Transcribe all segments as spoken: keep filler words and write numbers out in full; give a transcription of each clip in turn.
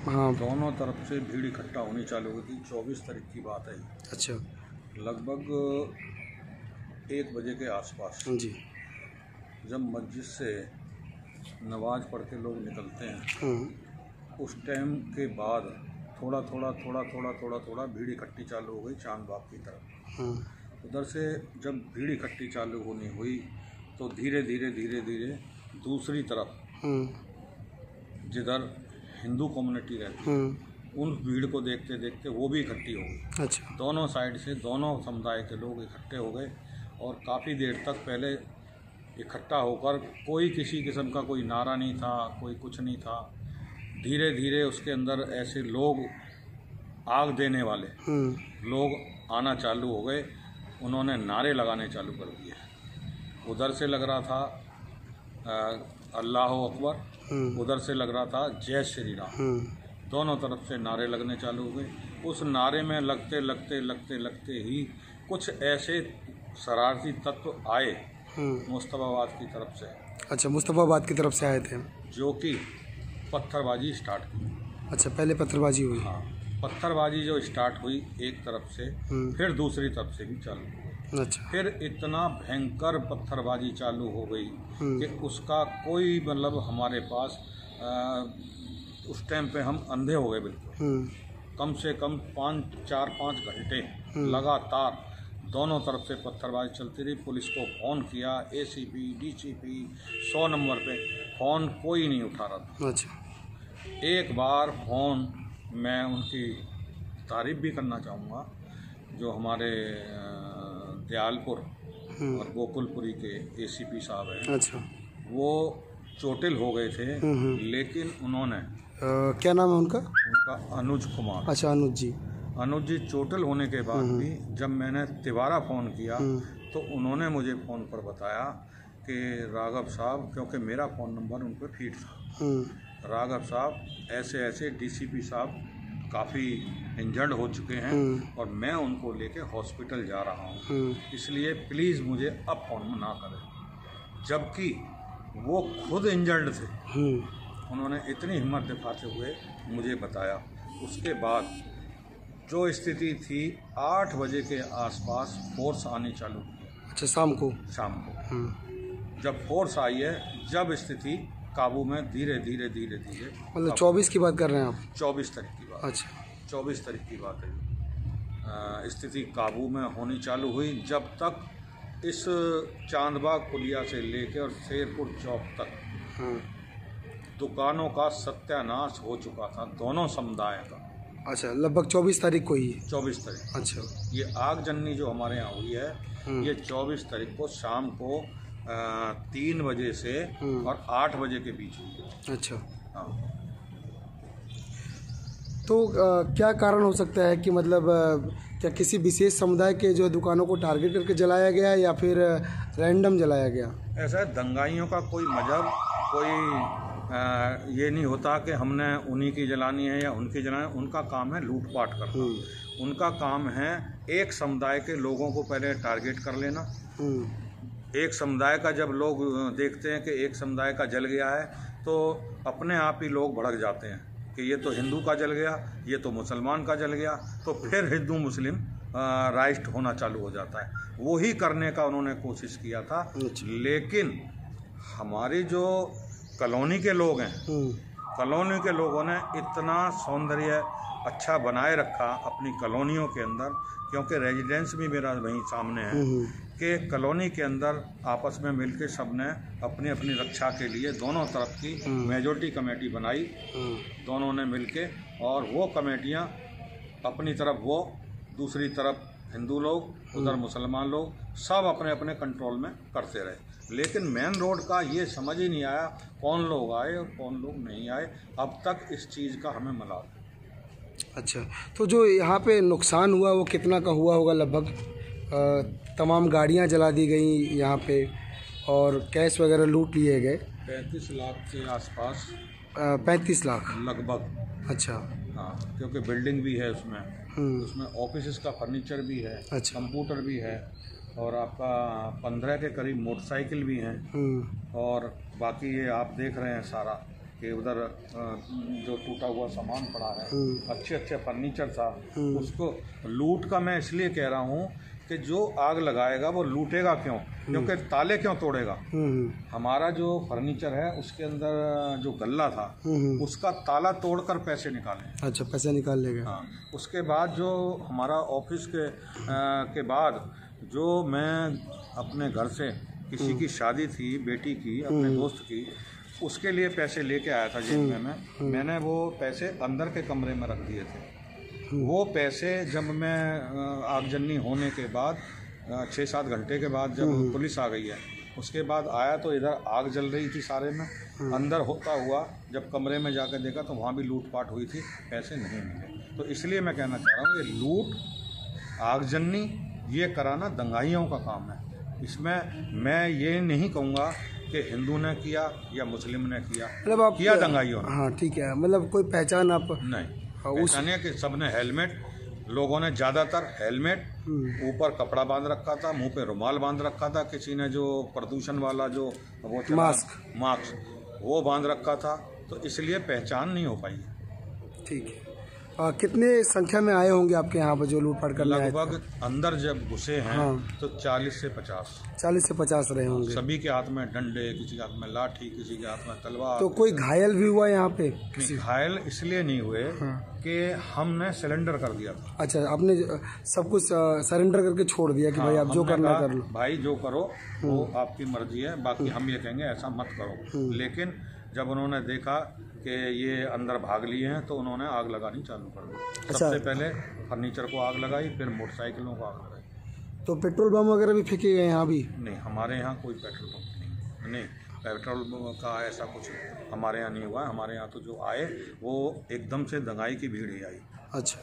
हाँ। दोनों तरफ से भीड़ इकट्ठा होनी चालू हुई थी। चौबीस तारीख की बात है। अच्छा। लगभग एक बजे के आसपास जी। जब मस्जिद से नमाज पढ़ के लोग निकलते हैं, उस टाइम के बाद थोड़ा थोड़ा थोड़ा थोड़ा थोड़ा थोड़ा भीड़ इकट्ठी चालू हो गई चांद बाग की तरफ। उधर से जब भीड़ इकट्ठी चालू होनी हुई तो धीरे धीरे धीरे धीरे दूसरी तरफ जिधर हिंदू कम्युनिटी रहती है उन भीड़ को देखते देखते वो भी इकट्ठी हो गई। अच्छा। दोनों साइड से दोनों समुदाय के लोग इकट्ठे हो गए और काफ़ी देर तक पहले इकट्ठा होकर कोई किसी किस्म का कोई नारा नहीं था, कोई कुछ नहीं था। धीरे धीरे उसके अंदर ऐसे लोग आग देने वाले लोग आना चालू हो गए। उन्होंने नारे लगाने चालू कर दिए। उधर से लग रहा था अल्लाह अकबर, उधर से लग रहा था जय श्री राम। दोनों तरफ से नारे लगने चालू हो गए। उस नारे में लगते लगते लगते लगते ही कुछ ऐसे शरारती तत्व आए मुस्तफाबाद की तरफ से। अच्छा, मुस्तफाबाद की तरफ से आए थे जो कि पत्थरबाजी स्टार्ट की। अच्छा, पहले पत्थरबाजी हुई। हाँ, पत्थरबाजी जो स्टार्ट हुई एक तरफ से, फिर दूसरी तरफ से भी चालू हुई। अच्छा। फिर इतना भयंकर पत्थरबाजी चालू हो गई कि उसका कोई मतलब हमारे पास आ, उस टाइम पे हम अंधे हो गए बिल्कुल। कम से कम पाँच चार पाँच घंटे लगातार दोनों तरफ से पत्थरबाजी चलती रही। पुलिस को फ़ोन किया, एसीपी, डीसीपी, सौ नंबर पे फ़ोन कोई नहीं उठा रहा था। अच्छा। एक बार फ़ोन मैं उनकी तारीफ़ भी करना चाहूँगा, जो हमारे दयालपुर और गोकुलपुरी के एसीपी साहब हैं। अच्छा। वो चोटिल हो गए थे, लेकिन उन्होंने आ, क्या नाम है उनका? उनका अनुज कुमार। अच्छा, अनुज जी। अनुज जी चोटिल होने के बाद भी जब मैंने तिवारा फ़ोन किया तो उन्होंने मुझे फ़ोन पर बताया कि राघव साहब, क्योंकि मेरा फ़ोन नंबर उन पर फीड था, राघव साहब ऐसे ऐसे डीसीपी साहब काफ़ी इंजर्ड हो चुके हैं और मैं उनको लेके हॉस्पिटल जा रहा हूँ, इसलिए प्लीज़ मुझे अब फ़ोन ना करें। जबकि वो खुद इंजर्ड थे। उन्होंने इतनी हिम्मत दिखाते हुए मुझे बताया। उसके बाद जो स्थिति थी, आठ बजे के आसपास फोर्स आनी चालू हुई। अच्छा, शाम को? शाम को जब फोर्स आई है, जब स्थिति काबू में धीरे धीरे धीरे धीरे मतलब चौबीस की बात कर रहे हैं आप? चौबीस तारीख की बात। अच्छा, चौबीस तारीख की बात है। स्थिति काबू में होनी चालू हुई जब तक इस चांदबाग पुलिया से लेकर और शेरपुर चौक तक दुकानों का सत्यानाश हो चुका था, दोनों समुदाय का। अच्छा, लगभग चौबीस तारीख को ही? चौबीस तारीख। अच्छा। ये आगजनी जो हमारे यहाँ हुई है, ये चौबीस तारीख को शाम को आ, तीन बजे से और आठ बजे के बीच हुई है। अच्छा। हाँ। तो आ, क्या कारण हो सकता है कि मतलब आ, क्या किसी विशेष समुदाय के जो दुकानों को टारगेट करके जलाया गया या फिर रैंडम जलाया गया? ऐसा है, दंगाइयों का कोई मजहब, कोई आ, ये नहीं होता कि हमने उन्हीं की जलानी है या उनकी जलानी है। उनका काम है लूटपाट करना। उनका काम है एक समुदाय के लोगों को पहले टारगेट कर लेना। एक समुदाय का जब लोग देखते हैं कि एक समुदाय का जल गया है तो अपने आप ही लोग भड़क जाते हैं कि ये तो हिंदू का जल गया, ये तो मुसलमान का जल गया, तो फिर हिंदू मुस्लिम राइट होना चालू हो जाता है। वही करने का उन्होंने कोशिश किया था। लेकिन हमारी जो कॉलोनी के लोग हैं, कॉलोनी के लोगों ने इतना सौंदर्य अच्छा बनाए रखा अपनी कॉलोनियों के अंदर, क्योंकि रेजिडेंस भी मेरा वहीं सामने है, कि कॉलोनी के अंदर आपस में मिलके सब ने अपनी अपनी रक्षा के लिए दोनों तरफ की मेजॉरिटी कमेटी बनाई, दोनों ने मिलके, और वो कमेटियां अपनी तरफ वो, दूसरी तरफ हिंदू लोग, उधर मुसलमान लोग, सब अपने अपने कंट्रोल में करते रहे। लेकिन मेन रोड का ये समझ ही नहीं आया कौन लोग आए और कौन लोग नहीं आए। अब तक इस चीज़ का हमें मलाल। अच्छा, तो जो यहाँ पे नुकसान हुआ वो कितना का हुआ होगा लगभग? तमाम गाड़ियाँ जला दी गई यहाँ पे और कैश वगैरह लूट लिए गए। पैंतीस लाख के आसपास। पैंतीस लाख लगभग। अच्छा। हाँ, क्योंकि बिल्डिंग भी है उसमें, उसमें ऑफिस का फर्नीचर भी है। अच्छा। कंप्यूटर भी है और आपका पंद्रह के करीब मोटरसाइकिल भी हैं और बाकी ये आप देख रहे हैं सारा कि उधर जो टूटा हुआ सामान पड़ा है, अच्छे अच्छे फर्नीचर था, उसको लूट का मैं इसलिए कह रहा हूँ कि जो आग लगाएगा वो लूटेगा क्यों? क्योंकि ताले क्यों तोड़ेगा? हमारा जो फर्नीचर है उसके अंदर जो गल्ला था उसका ताला तोड़कर पैसे निकाले। अच्छा, पैसे निकाल लेगा। हाँ, उसके बाद जो हमारा ऑफिस के आ, के बाद जो मैं अपने घर से किसी की शादी थी बेटी की, अपने दोस्त की, उसके लिए पैसे लेके आया था जेब में, मैं मैंने वो पैसे अंदर के कमरे में रख दिए थे। वो पैसे जब मैं आगजनी होने के बाद छः सात घंटे के बाद जब पुलिस आ गई है, उसके बाद आया तो इधर आग जल रही थी सारे में, अंदर होता हुआ जब कमरे में जाकर देखा तो वहाँ भी लूटपाट हुई थी, पैसे नहीं मिले। तो इसलिए मैं कहना चाह रहा हूँ ये लूट आगजनी ये कराना दंगाइयों का काम है। इसमें मैं ये नहीं कहूँगा कि हिंदू ने किया या मुस्लिम ने किया, मतलब आप किया दंगाइयों ने। हाँ ठीक है, मतलब कोई पहचान आप नहीं पहचानिए कि सबने हेलमेट, लोगों ने ज़्यादातर हेलमेट, ऊपर कपड़ा बांध रखा था, मुंह पे रुमाल बांध रखा था, किसी ने जो प्रदूषण वाला जो वो मास्क मास्क वो बांध रखा था, तो इसलिए पहचान नहीं हो पाई। ठीक है। आ, कितने संख्या में आए होंगे आपके यहाँ पर जो लूटपाट करने आए? लगभग अंदर जब घुसे हैं हाँ। तो चालीस से पचास चालीस से पचास रहे होंगे। सभी के हाथ में डंडे, किसी के हाथ में लाठी, किसी के हाथ में तलवार। तो कोई घायल भी हुआ यहाँ पे? घायल इसलिए नहीं हुए हाँ। कि हमने सरेंडर कर दिया था। अच्छा, आपने सब कुछ सरेंडर करके छोड़ दिया कि हाँ, भाई आप जो करना कर लो, भाई जो करो वो आपकी मर्जी है, बाकी हम ये कहेंगे ऐसा मत करो। लेकिन जब उन्होंने देखा कि ये अंदर भाग लिए हैं तो उन्होंने आग लगानी चालू कर दी। अच्छा। सबसे पहले फर्नीचर को आग लगाई, फिर मोटरसाइकिलों को आग लगाई। तो पेट्रोल बम वगैरह भी फेंके गए यहाँ भी? नहीं, हमारे यहाँ कोई पेट्रोल पंप नहीं नहीं पेट्रोल का ऐसा कुछ हमारे यहाँ नहीं हुआ। हमारे यहाँ तो जो आए वो एकदम से दंगाई की भीड़ ही आई। अच्छा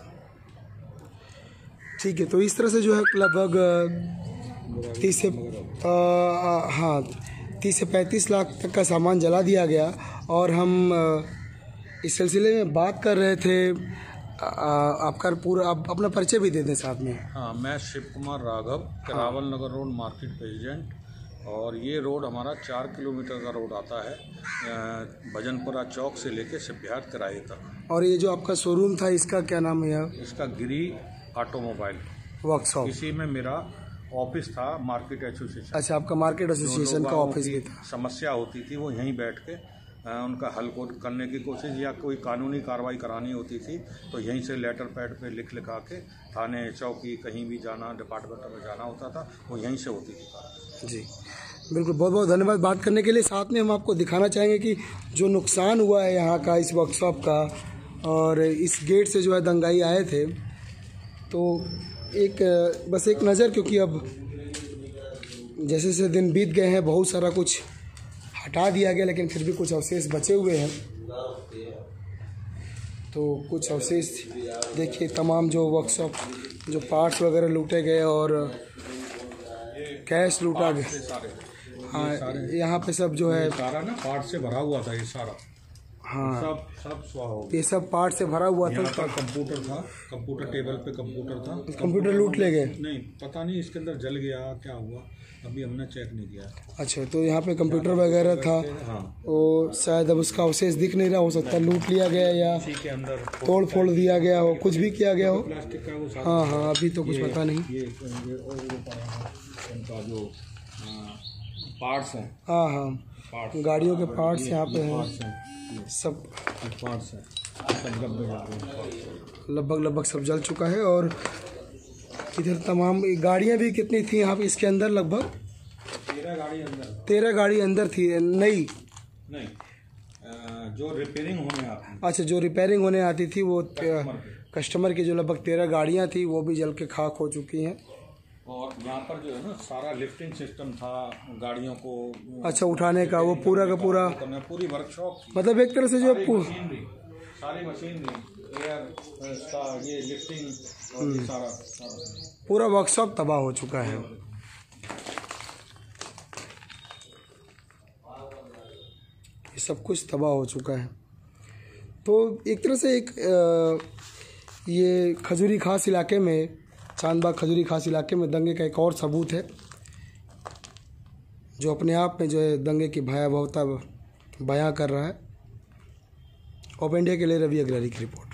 ठीक है। तो इस तरह से जो है लगभग तीस से हाँ तीस से पैंतीस लाख तक का सामान जला दिया गया। और हम इस सिलसिले में बात कर रहे थे, आ, आपका पूरा आप अपना परिचय भी दे दें साथ में। हाँ, मैं Shiv Kumar Raghav, Karawal Nagar road market president. और ये रोड हमारा चार किलोमीटर का रोड आता है, भजनपुरा चौक से लेके सिब्बिहार तिराहे तक। और ये जो आपका शोरूम था इसका क्या नाम है? इसका गिरी ऑटोमोबाइल वर्कशॉप। इसी में मेरा ऑफिस था, मार्केट एसोसिएशन। अच्छा, आपका मार्केट एसोसिएशन का ऑफिस भी था। समस्या होती थी वो यहीं बैठ के आ, उनका हल को करने की कोशिश, या कोई कानूनी कार्रवाई करानी होती थी तो यहीं से लेटर पैड पे लिख लिखा के थाने, चौकी, कहीं भी जाना, डिपार्टमेंट में जाना होता था, वो यहीं से होती थी। जी बिल्कुल, बहुत बहुत धन्यवाद बात करने के लिए। साथ में हम आपको दिखाना चाहेंगे कि जो नुकसान हुआ है यहाँ का, इस वर्कशॉप का, और इस गेट से जो है दंगाई आए थे, तो एक बस एक नज़र, क्योंकि अब जैसे जैसे दिन बीत गए हैं बहुत सारा कुछ हटा दिया गया, लेकिन फिर भी कुछ अवशेष बचे हुए हैं। तो कुछ अवशेष देखिए, तमाम जो वर्कशॉप जो पार्ट्स वगैरह लूटे गए और कैश लूटा गया। हाँ, यहाँ पे सब जो है सारा ना पार्ट से भरा हुआ था ये सारा। हाँ, सब सब स्वाह हो गया। ये सब पार्ट से भरा हुआ था। इसका कंप्यूटर था, कंप्यूटर टेबल पे कंप्यूटर था। कंप्यूटर लूट ले गए? नहीं, पता नहीं इसके अंदर जल गया क्या हुआ, अभी हमने चेक नहीं किया। अच्छा, तो यहाँ पे कंप्यूटर वगैरह था। हाँ। और शायद अब उसका अवशेष दिख नहीं रहा, हो सकता है लूट लिया गया या के अंदर तोड़ फोड़ दिया गया हो, कुछ भी किया गया हो। प्लास्टिक का वो हाँ हाँ, अभी तो कुछ पता नहीं। ये उनका जो पार्ट्स हैं, हाँ हाँ, गाड़ियों के पार्ट्स यहाँ पे हैं, सब पार्ट्स हैं, लगभग लगभग सब जल चुका है। और इधर तमाम गाड़ियाँ भी कितनी थी यहाँ पे इसके अंदर? लगभग तेरह गाड़ी अंदर तेरह गाड़ी अंदर थी। नई नहीं, जो रिपेयरिंग होने आती। अच्छा, जो रिपेयरिंग होने आती थी वो कस्टमर की जो लगभग तेरह गाड़ियाँ थी वो भी जल के खाक हो चुकी हैं। और यहाँ पर जो है ना सारा लिफ्टिंग सिस्टम था गाड़ियों को, अच्छा, उठाने का, वो पूरा का पूरा पूरी वर्कशॉप, मतलब एक तरह से जो मशीनरी, सारी मशीनरी, एयर का ये लिफ्टिंग और ये सारा, सारा पूरा वर्कशॉप तबाह हो चुका है। ये सब कुछ तबाह हो चुका है। तो एक तरह से एक आ, ये खजूरी खास इलाके में, चांदबाग खजूरी खास इलाके में दंगे का एक और सबूत है, जो अपने आप में जो है दंगे की भयावहता बयां कर रहा है। ओपन इंडिया के लिए रवि अग्रवाल की रिपोर्ट।